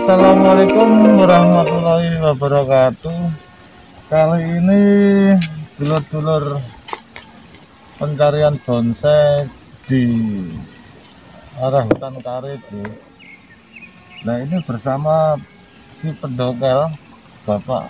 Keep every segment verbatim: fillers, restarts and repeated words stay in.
Assalamualaikum warahmatullahi wabarakatuh. Kali ini dulur-dulur pencarian bonsai di arah hutan karet. Nah, ini bersama si pendokel Bapak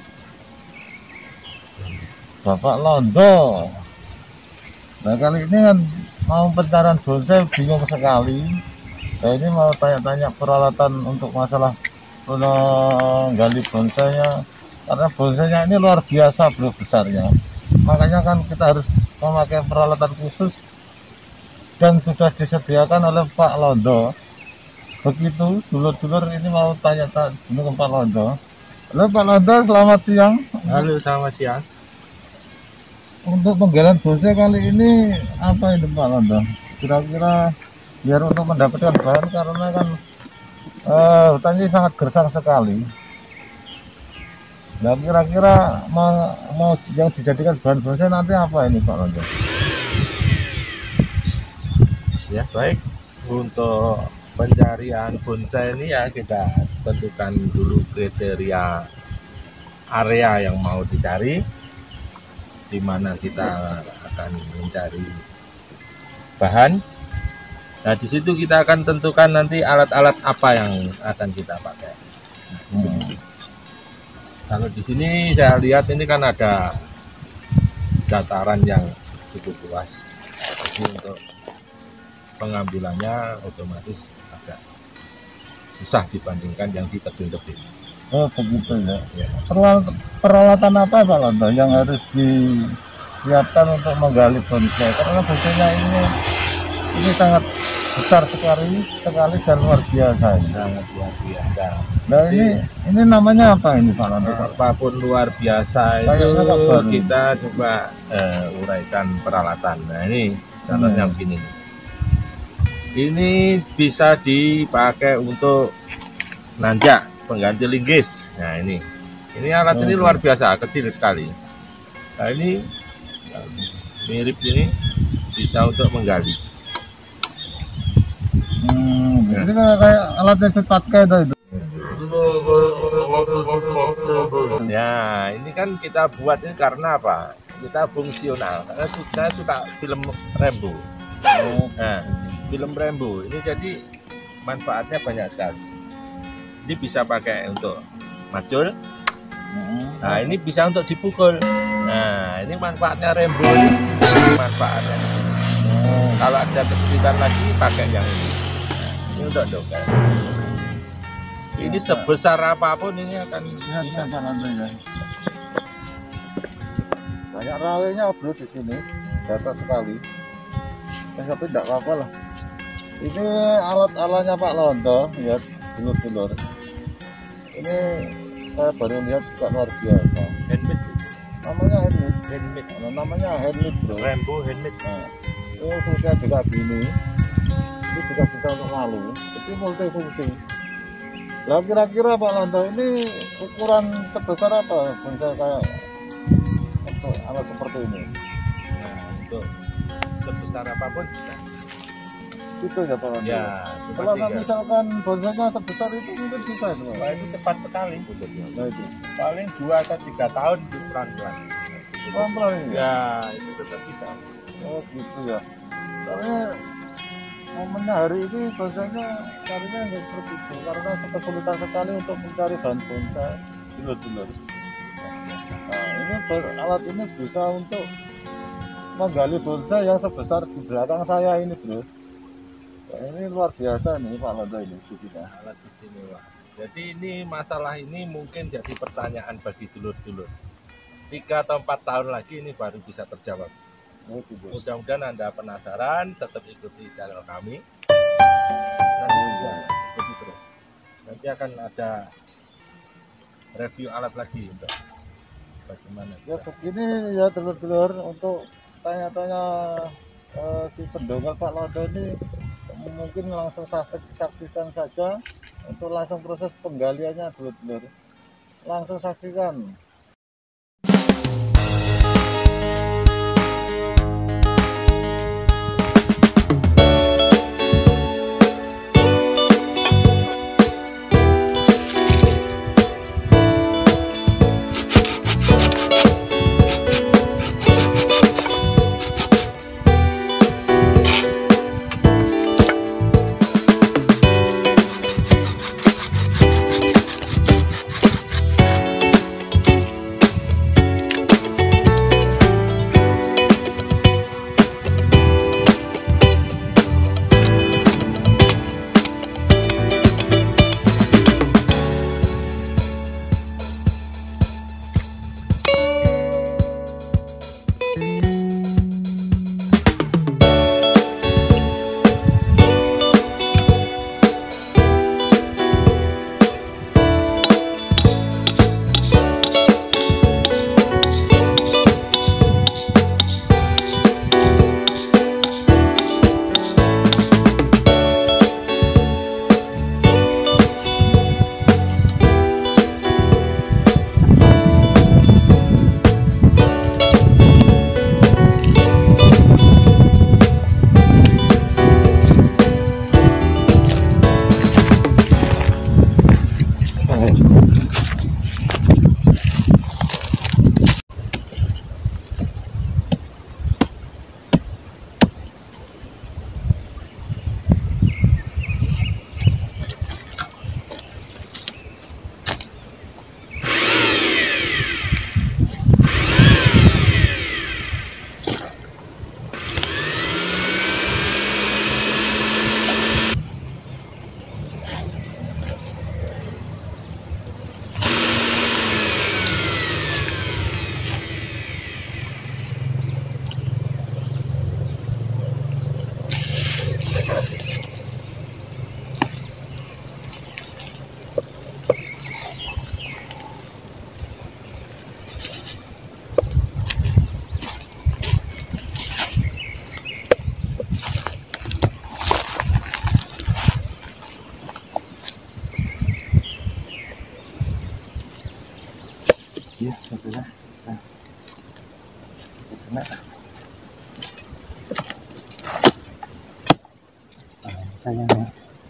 Bapak Londo. Nah, kali ini kan mau pencarian bonsai, bingung sekali. Nah, ini mau tanya-tanya peralatan untuk masalah menggali bonsainya, karena bonsainya ini luar biasa bro besarnya. Makanya kan kita harus memakai peralatan khusus dan sudah disediakan oleh Pak Londo. Begitu dulur-dulur ini mau tanya-tanya dulu ke Pak Londo. Halo Pak Londo, selamat siang. Halo, selamat siang. Untuk penggalian bonsai kali ini apa ini Pak Londo? Kira-kira biar untuk mendapatkan bahan, karena kan uh, hutan ini sangat gersang sekali. Nah, kira-kira mau, mau yang dijadikan bahan bonsai nanti apa ini Pak Londo? Ya, baik. Untuk pencarian bonsai ini ya kita tentukan dulu kriteria area yang mau dicari, di mana kita akan mencari bahan. Nah, di situ kita akan tentukan nanti alat-alat apa yang akan kita pakai. Hmm. Kalau di sini saya lihat ini kan ada dataran yang cukup luas, jadi untuk pengambilannya otomatis agak susah dibandingkan yang di tebing-tebing. Oh begitu ya. Ya. Peralatan, peralatan apa Pak Londo yang harus disiapkan untuk menggali bonsai? Karena bonsainya ini ini sangat besar sekali sekali dan luar biasa. Sangat luar biasa. Nah, jadi, ini ini namanya apa ini Pak Londo? Apapun luar biasa itu kita coba uh, uraikan peralatan. Nah, ini contohnya hmm. begini. Ini bisa dipakai untuk nanjak, pengganti linggis. Nah, ini ini alat hmm. ini luar biasa, kecil sekali. Nah, ini mirip ini bisa untuk menggali. Hmm, nah. Ini kayak alatnya cepat kayak itu. Ya, ini kan kita buat ini karena apa? Kita fungsional. Karena saya suka film Rambo. Nah, film Rambo ini jadi manfaatnya banyak sekali. Ini bisa pakai untuk macul. Nah, ini bisa untuk dipukul. Nah, ini manfaatnya Rambo. Ini manfaatnya. Kalau ada kesulitan lagi pakai yang ini. Nah, ini untuk dokel. Ini sebesar apapun ini akan bisa. Banyak rawenya bro di sini, data sekali. Ya, tapi tidak apa-apa lah. Ini alat-alatnya Pak Londo, lihat dulur-dulur. Ini saya baru lihat juga luar biasa. Handmade. Namanya handmade. Handmade. Nah, namanya handmade bro. Rambo handmade. Nah, ini fungsinya juga gini. Ini juga bisa untuk ngalu. Itu multifungsi. Lah kira-kira Pak Londo ini ukuran sebesar apa bonsai kayak untuk alat seperti ini? Nah, untuk sebesar apapun bisa. Itu ya Pak Londo. Ya, kalau kan misalkan bonsainya sebesar itu mungkin bisa itu. Nah, itu cepat sekali. Nah, itu paling dua atau tiga tahun itu pelan-pelan. Pelan-pelan ini. Ya, itu tetap bisa. Oh gitu ya. Soalnya momennya hari ini bonsainya carinya nggak seperti itu, karena kesulitan sekali untuk mencari bahan bonsai dulur-dulur. Nah, ini alat ini bisa untuk menggali bonsai yang sebesar di belakang saya ini bro. Nah, ini luar biasa nih Pak Londo ini kita. Alat istimewa. Jadi ini masalah ini mungkin jadi pertanyaan bagi dulur-dulur. Tiga atau empat tahun lagi ini baru bisa terjawab. Oh, mudah-mudahan Anda penasaran, tetap ikuti channel kami. Nanti, ya, ikuti terus. Nanti akan ada review alat lagi untuk bagaimana. Ya begini ya dulur-dulur, untuk tanya-tanya eh, si pendokel Pak Londo ini mungkin langsung saksikan saja untuk langsung proses penggaliannya dulur-dulur. Langsung saksikan. Sudah. Nah. Kena. Nah, sayangnya.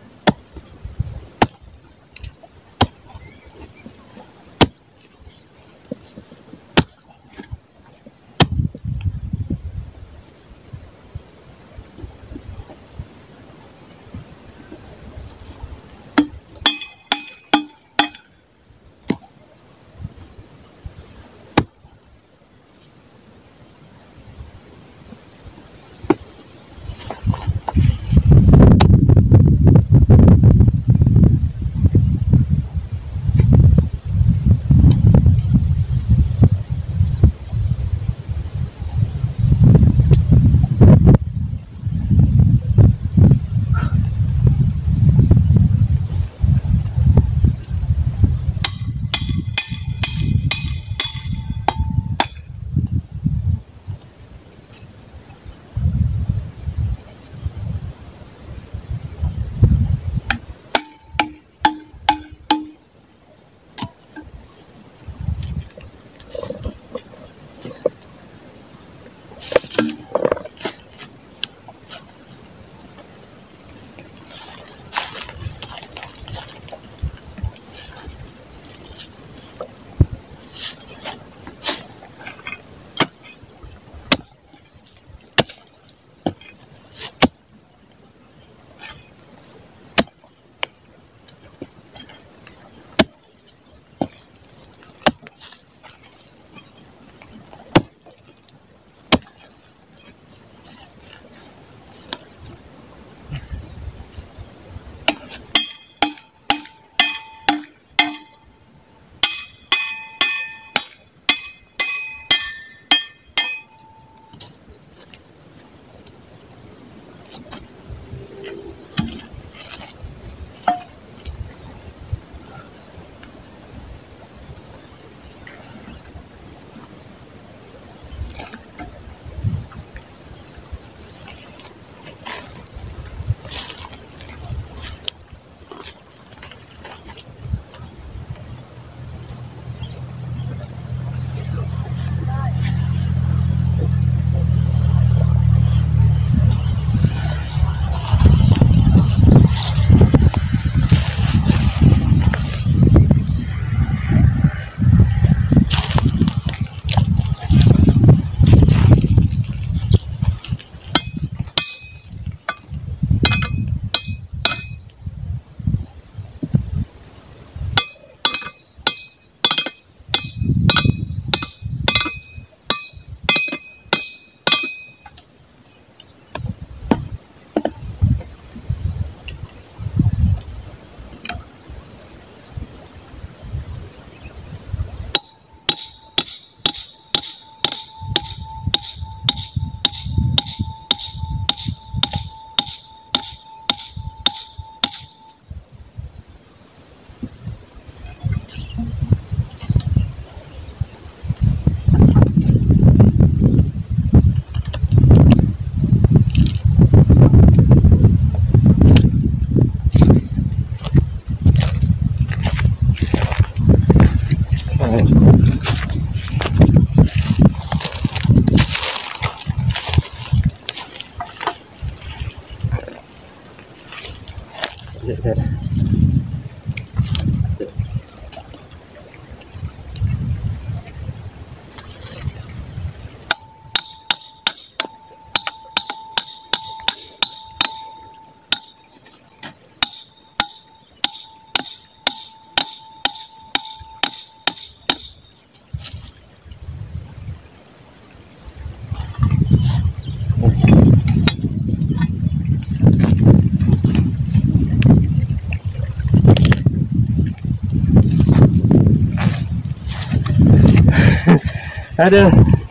Aduh,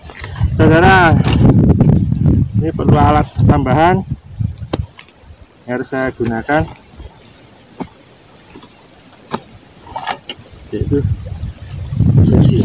saudara, ini perlu alat tambahan yang harus saya gunakan, yaitu sesi.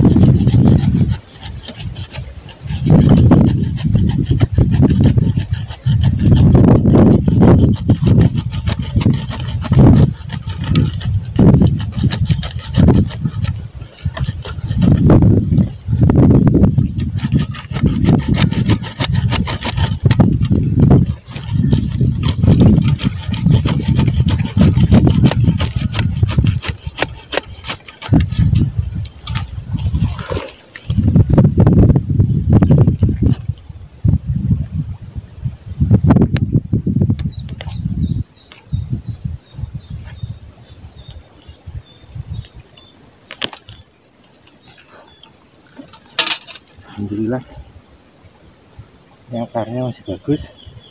Alhamdulillah ini akarnya masih bagus.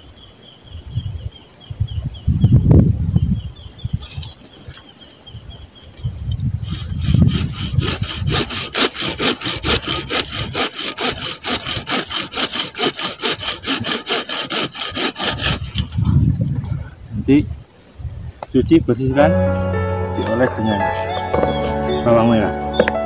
Nanti cuci, bersihkan, dioles dengan bawang merah.